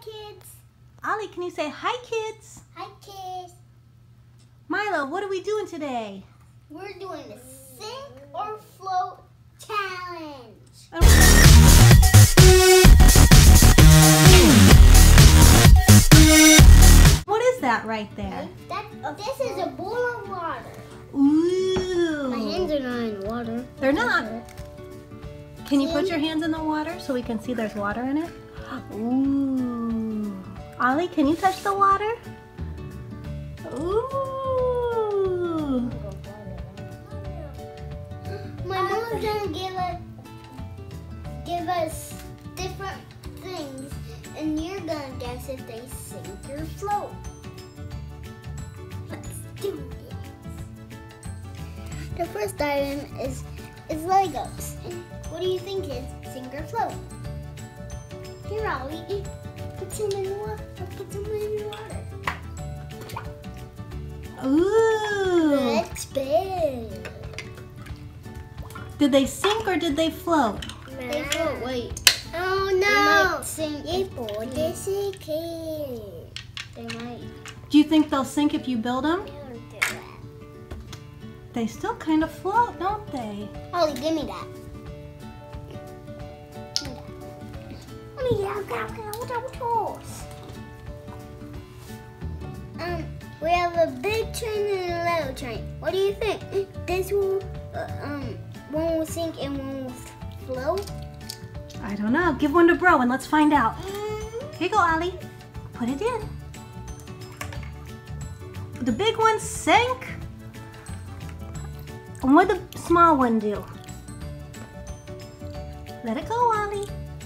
kids. Ollie, can you say hi, kids? Hi, kids. Mylo, what are we doing today? We're doing the sink or float challenge. What is that right there? This is a bowl of water. Ooh. My hands are not in water. They're not. Can you put your hands in the water so we can see there's water in it? Ooh. Ollie, can you touch the water? Ooh. My mom's gonna give us different things, and you're gonna guess if they sink or float. Let's do this. The first item is Legos. What do you think is sink or float? Here, Ollie, put some in the water. Put some in the water. Ooh. That's big. Did they sink or did they float? They float. Wait. Oh no! They might. Do you think they'll sink if you build them? They still kind of float, don't they? Ollie, give me that. Let me get toss. We have a big train and a little train. What do you think? This will, one will sink and one will float? I don't know. Give one to Bro and let's find out. Here you go, Ollie. Put it in. The big one sank. And what did the small one do? Let it go, Ollie.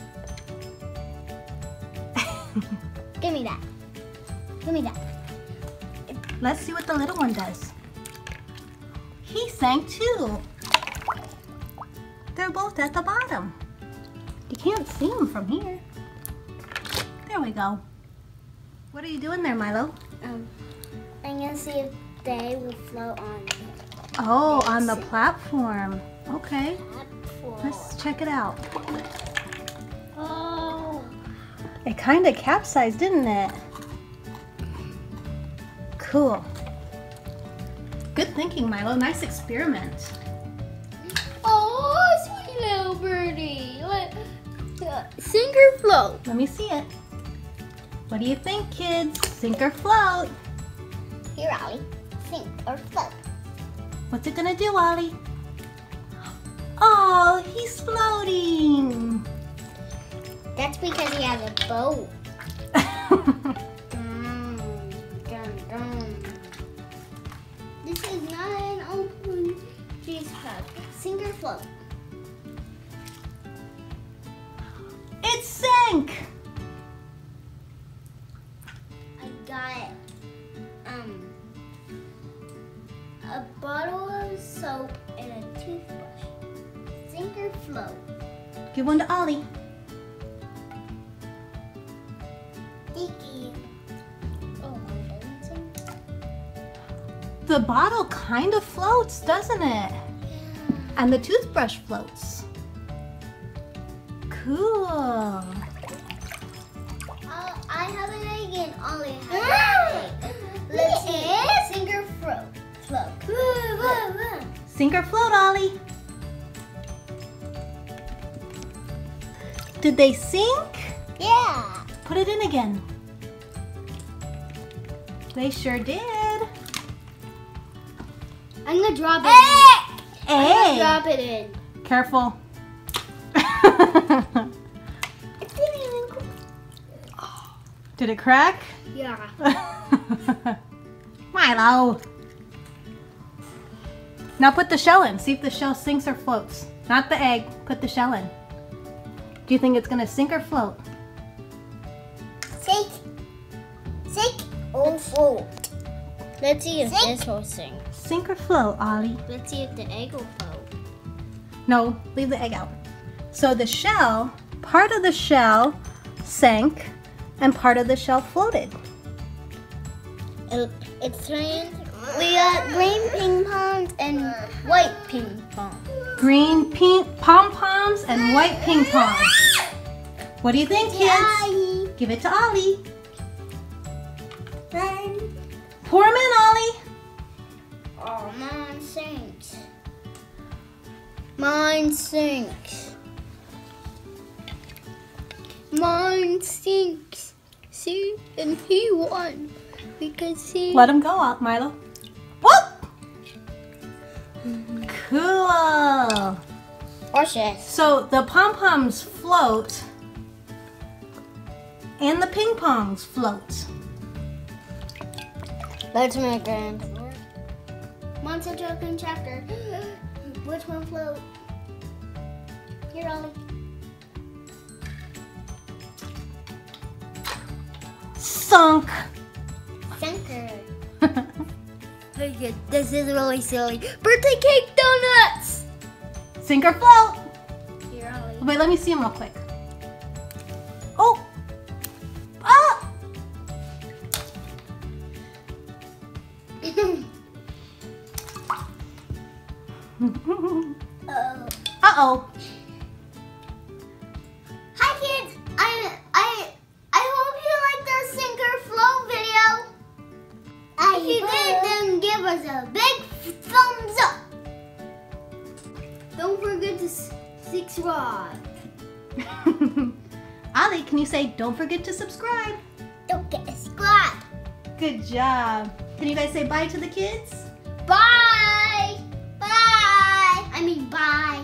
Give me that. Give me that. Let's see what the little one does. He sank too. They're both at the bottom. You can't see them from here. There we go. What are you doing there, Mylo? I'm gonna see if they will float on it. Oh, on the platform. Okay. Platform. Let's check it out. Oh. It kind of capsized, didn't it? Cool. Good thinking, Mylo. Nice experiment. Oh, sweet little birdie. Sink or float? Let me see it. What do you think, kids? Sink or float? Here, Ollie. Sink or float? What's it gonna do, Ollie? Oh, he's floating. That's because he has a boat. This is not an open cheese cup. Sink or float? It sank. I got a bottle of soap and a toothbrush. Sink or float? Give one to Ollie. Sticky. Oh, doesn't sink? The bottle kind of floats, doesn't it? Yeah. And the toothbrush floats. Cool. I have an egg and Ollie has an egg. Let's see. Sink or float? Sink or float, Ollie? Did they sink? Yeah. Put it in again. They sure did. I'm gonna drop it in. I'm Hey! gonna drop it in. Careful. It didn't even go. Did it crack? Yeah. Mylo. Now put the shell in. See if the shell sinks or floats. Not the egg. Put the shell in. Do you think it's going to sink or float? Sink or float? Let's see if this will sink. Sink or float, Ollie? Let's see if the egg will float. No, leave the egg out. So the shell, part of the shell sank and part of the shell floated. It's turned. We got green ping pongs and white ping pongs. Green pink pom-poms and white ping pongs. What do you think, kids? Give it to Ollie. Then, Pour them in, Ollie. oh, mine sinks. Mine sinks. Mine sinks. See, and he won because he. Let him go out, Mylo. Whoop! Cool. Watch this. So the pom-poms float and the ping pongs float. Let's make it. Monster Truck and Tractor. Which one float? Here, Ollie. Sunk. Sinker. This is really silly. Birthday cake donuts. Sink or float. Here, Ollie. Wait, let me see them real quick. Oh! Ah! Uh-oh. Hi kids. I hope you liked our sinker flow video. If you did, then give us a big thumbs up. Don't forget to subscribe. Ollie, can you say, don't forget to subscribe? Don't forget to subscribe. Good job. Can you guys say bye to the kids? Bye. Bye. I mean bye.